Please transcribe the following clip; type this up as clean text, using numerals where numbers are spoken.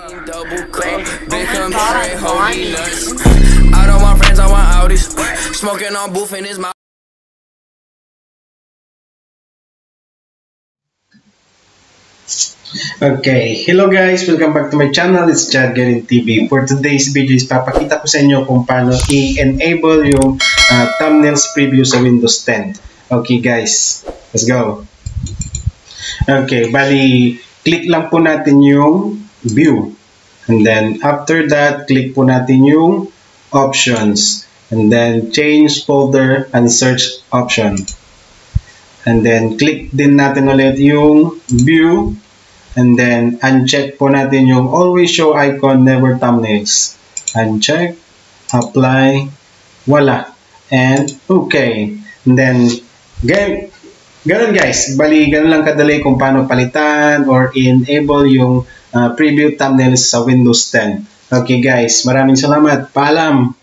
Double cup, become straight, holy nuts. I don't want friends, I want Audis. Smoking on booth in his mouth. Okay, hello guys, welcome back to my channel. It's Chad Garin TV. For today's video is papakita ko sa inyo kung paano i-enable yung thumbnails preview sa Windows 10. Okay guys, let's go. Okay, bali click lang po natin yung view, and then after that click po natin yung options, and then change folder and search option, and then click din natin ulit yung view. And then, uncheck po natin yung always show icon, never thumbnails. Uncheck, apply, wala. And, okay. And then, ganun guys. Bali, ganun lang kadali kung paano palitan or enable yung preview thumbnails sa Windows 10. Okay guys, maraming salamat. Paalam!